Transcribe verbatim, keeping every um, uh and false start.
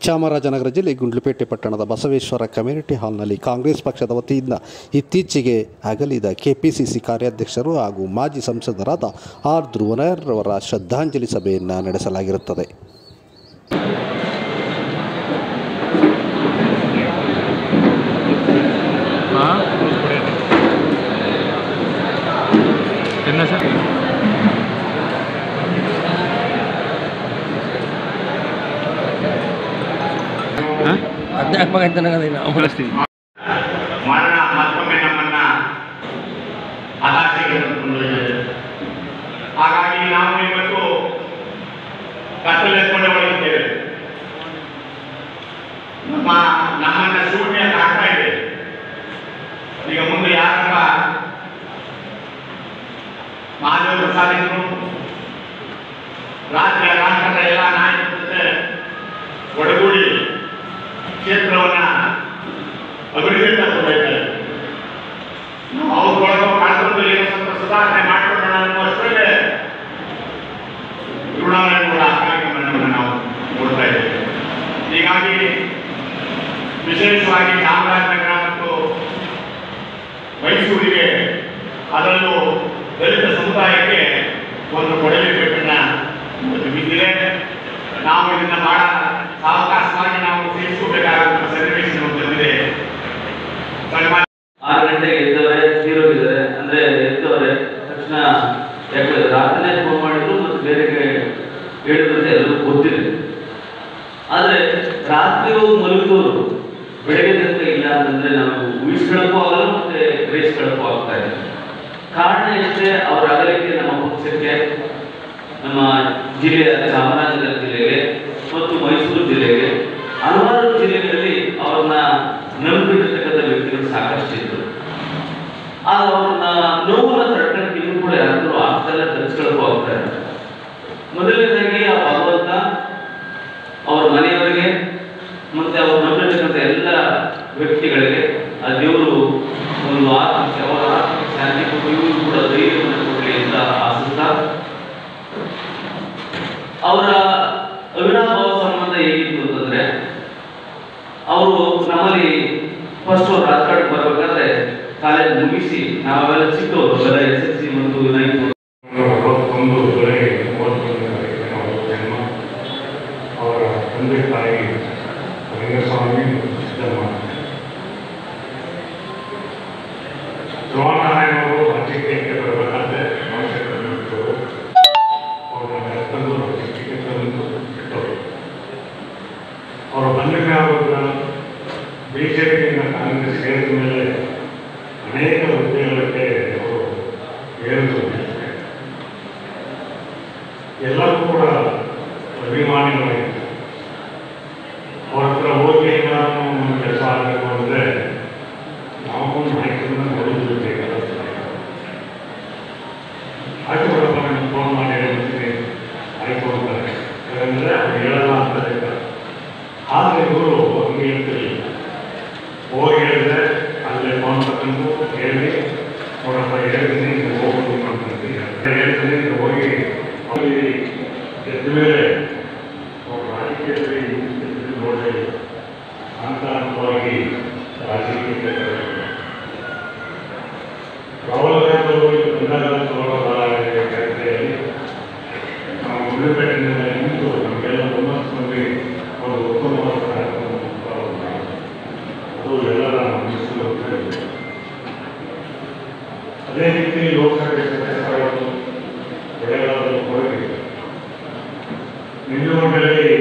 ಚಾಮರಾಜನಗರ ಜಿಲ್ಲೆ ಗುಂಡ್ಲುಪೇಟೆ ಪಟ್ಟಣದ ಬಸವೇಶ್ವರ ಕಮ್ಯುನಿಟಿ ಹಾಲ್ನಲ್ಲಿ ಕಾಂಗ್ರೆಸ್ ಪಕ್ಷದ ವತಿಯಿಂದ ಇತ್ತೀಚೆಗೆ ಅಗಲಿದ ಕೆಪಿಸಿಸಿ ಕಾರ್ಯಾಧ್ಯಕ್ಷರು ಹಾಗೂ ಮಾಜಿ ಸಂಸದರಾದ ಆರ್ ಧ್ರುವನಾಯ್ರವರ ಶ್ರದ್ಧಾಂಜಲಿ ಸಭೆಯನ್ನು ನಡೆಸಲಾಗಿರುತ್ತದೆ. ಮರಣ ಮತ್ತೊಮ್ಮೆ ನಮ್ಮನ್ನ ಹತಾಶೆಗೆ ತಂದುಕೊಂಡಿದೆ. ಹಾಗಾಗಿ ನಾವು ಇವತ್ತು ಕತ್ತಲೆತ್ಕೊಂಡೇ ಒಳಗಿದ್ದೇವೆ. ನಮ್ಮ ನಮ್ಮನ್ನ ಶೂನ್ಯ ಕಾಡ್ತಾ ಇದೆ. ಈಗ ಮುಂದೆ ಯಾರಪ್ಪ ಮಹಾದೇವ ಪ್ರಸಾದಿಗಳು ರಾಜ್ಯ ರಾಷ್ಟ್ರದ ಎಲ್ಲ ನಾಯಕರ ಜೊತೆ ಒಡಗೂಡಿ ಕ್ಷೇತ್ರವನ್ನ ಅಭಿವೃದ್ಧಿಪಡಿಸಬೇಕಾಗಿದೆ. ನಾವು ಅವ್ರೊಳಗೆ ಕಾಣ್ಕೊಂಡು ಏನೋ ಸ್ವಲ್ಪ ಸುಧಾರಣೆ ಮಾಡಿಕೊಳ್ಳೋಣ ಅನ್ನುವಷ್ಟರಲ್ಲೇ ಚುನಾವಣೆಗಳ ಕಾರ್ಯಕ್ರಮವನ್ನು ನಾವು ನೋಡ್ತಾ ಇದ್ದೇವೆ. ಹೀಗಾಗಿ ವಿಶೇಷವಾಗಿ ಚಾಮರಾಜನಗರ ಮತ್ತು ಮೈಸೂರಿಗೆ, ಅದರಲ್ಲೂ ದಲಿತ ಸಮುದಾಯಕ್ಕೆ ಒಂದು ಕೊಡಲಿ ಪೆಟ್ಟನ್ನ ಬಿದ್ದಿದೆ. ನಾವು ಇದನ್ನ ಬಹಳ ಸಾವಕಾಶವಾಗಿ ನಾವು ಸೇರಿಸಬೇಕಾದಂತ ಸನ್ನಿವೇಶ ಬಂದಿದೆ. ಆರು ಗಂಟೆಗೆ ಎದ್ದವರೆ ತೀರೋಗಿದ್ದಾರೆ ಅಂದ್ರೆ ಎದ್ದವರೆ ತಕ್ಷಣ ಯಾಕಂದ್ರೆ ರಾತ್ರಿ ಫೋನ್ ಮಾಡಿದ್ರು ಮತ್ತು ಬೇರೆ ಹೇಳಿದ್ರೆ ಎಲ್ಲರೂ ಗೊತ್ತಿದೆ. ಆದ್ರೆ ರಾತ್ರಿ ಹೋಗಿ ಮಲಗಿದವರು ಬೆಳಗ್ಗೆ ತನಕ ಇಲ್ಲ ಅಂತಂದ್ರೆ ನಾವು ಊಹಿಸ್ಕೊಳ್ಳಕ್ಕೂ ಆಗಲ್ಲ ಮತ್ತೆ ಗ್ರಹಿಸ್ಕೊಳ್ಳಕ್ಕೂ ಆಗ್ತಾ ಇದೆ. ಕಾರಣ ಎಷ್ಟೇ ಅವರ ಅಗಲಿಕೆ ನಮ್ಮ ಪಕ್ಷಕ್ಕೆ, ನಮ್ಮ ಜಿಲ್ಲೆಯ ಚಾಮರಾಜನಗರ ಜಿಲ್ಲೆಗೆ ಮತ್ತು ಮೈಸೂರು ಜಿಲ್ಲೆಗೆ, ಹಲವಾರು ಜಿಲ್ಲೆಗಳಲ್ಲಿ ಅವ್ರನ್ನ ನಂಬಿರ್ತಕ್ಕಂಥ ವ್ಯಕ್ತಿಗಳು ಸಾಕಷ್ಟು ಇದ್ರು. ಆಗ ಅವ್ರನ್ನ ನೋವನ್ನ ತಡ್ಕೊಂಡು ಇನ್ನೂ ಕೂಡ ಯಾರು ಆಗ್ತಾಯಿಲ್ಲ, ತರಿಸ್ಕೊಳ್ಳಕ್ಕೂ ಆಗ್ತಾ ಇಲ್ಲ. ಮೊದಲನೇದಾಗಿ ಆ ಭಗವಂತ ಅವ್ರ ಮನೆಯವರಿಗೆ ಮತ್ತೆ ಅವ್ರು ನಂಬಿರ್ತಕ್ಕಂಥ ಎಲ್ಲ ವ್ಯಕ್ತಿಗಳಿಗೆ ಆ ದೇವರು ಒಂದು ಆತ್ಮಕ್ಕೆ ಅವರ ಆತ್ಮಕ್ಕೆ ಶಾಂತಿ ಕೊಟ್ಟು ಇವರು ಕೂಡ ಧೈರ್ಯವನ್ನು ಕೊಡಲಿ ಅಂತ ಆಶಿಸ್ತಾ, ಅವರ ಅವಿನಾಭಾವ ಸಂಬಂಧ ಹೇಗಿತ್ತು ಅಂತಂದ್ರೆ, ಅವರು ನಮ್ಮಲ್ಲಿ ಫಸ್ಟ್ ಅವ್ರು ರಾಜಕಾರಣಕ್ಕೆ ಬರಬೇಕಾದ್ರೆ ಕಾಲೇಜ್ ಮುಗಿಸಿ ನಾವೆಲ್ಲ ಚಿಕ್ಕವರು ಎಲ್ಲ ಎಸ್ ಎಸ್ ಸಿ ಮತ್ತು ನೈನ್ತ್ ಅರವತ್ತೊಂದು ಜುಲೈ ಮೂವತ್ತೊಂದನೇ ತಾರೀಕಿನ ಅವರ ಜನ್ಮ. ಅವರ ತಂದೆ ತಾಯಿ ರಂಗಸ್ವಾಮಿ ಸಿದ್ದಮ್ಮ. ಧ್ರುವನಾರಾಯಣವರು ರಾಜಕೀಯಕ್ಕೆ ಬರಬೇಕಾದ್ರೆ ಮಾನಸಿಕರು ಅವರನ್ನ ಕರ್ತಂದು ರಾಜಕೀಯಕ್ಕೆ ತಂದು ಬಿಟ್ಟವರು. ಅವರು ಬಂದ ಮೇಲೆ ಬಿಜೆಪಿಯಿಂದ ಕಾಂಗ್ರೆಸ್ ಸೇರಿದ ಮೇಲೆ ಅನೇಕ ಹುದ್ದೆಗಳಿಗೆ ಅವರು ಏರಿದ್ರು. ಎಲ್ಲರೂ ಕೂಡ ಅಭಿಮಾನಿಗಳಾಗಿತ್ತು. ಅವ್ರ ಹತ್ರ ಹೋಗಿ ಏನಾದ್ರು ಕೆಲಸ ಆಗಬೇಕು ಅಂದರೆ ನಾವು ನಾಯಕರನ್ನ ನೋಡೋದು ಬೇಕಾದ ಆಯ್ತು ಬಿಡಪ್ಪ, ನನಗೆ ಫೋನ್ ಮಾಡಿ ಹೇಳ್ತೀನಿ ಆಯ್ತು ಅಂತಾರೆ. ಯಾಕಂದರೆ ಅವ್ರು ಹೇಳಲ್ಲ ಅಂತ ಹೇಳ್ತಾರೆ. ಆದರೆ ಇವರು ಹಂಗೆ ಹೇಳ್ತಿರಲಿಲ್ಲ. ಹೋಗಿ ಹೇಳಿದ್ರೆ ಅಲ್ಲೇ ಫೋನ್ ತಗೊಂಡು ಹೇಳಿ, ನೋಡಪ್ಪ ಹೇಳ್ತೀನಿ ನೀವು ಹೋಗೋದು ಮಾಡ್ತೀನಿ ಹೇಳ್ತೀನಿ ನೀವು ಹೋಗಿ ಅಲ್ಲಿ ಎದ್ದ ಮೇಲೆ ಅವ್ರು ರಾಜಕೀಯದಲ್ಲಿ ನೋಡಿ ಹಂತವಾಗಿ ರಾಜಕೀಯಕ್ಕೆ ರಾಹುಲ್ ಗಾಂಧಿ ಬಂದಾಗ ಜಾತ್ರೆಯಲ್ಲಿ ನಾವು ಗುಂಡ್ಲುಪೇಟೆಯಿಂದ ನಿಂತು ನಮಗೆಲ್ಲ ಒಂಬತ್ತು ಮಂದಿ ಒಂದು ಉತ್ತಮವಾದ ಕಾರ್ಯಕ್ರಮ ಅದು ಎಲ್ಲರ ಮನಸ್ಸು. ಅದೇ ರೀತಿ ಲೋಕಸಭೆ ಸದಸ್ಯರಾಗೋದು ಬೆಳೆಗಾರರು ಹೋಗಿ ನಿಲ್ಲುವಂಡಲ್ಲಿ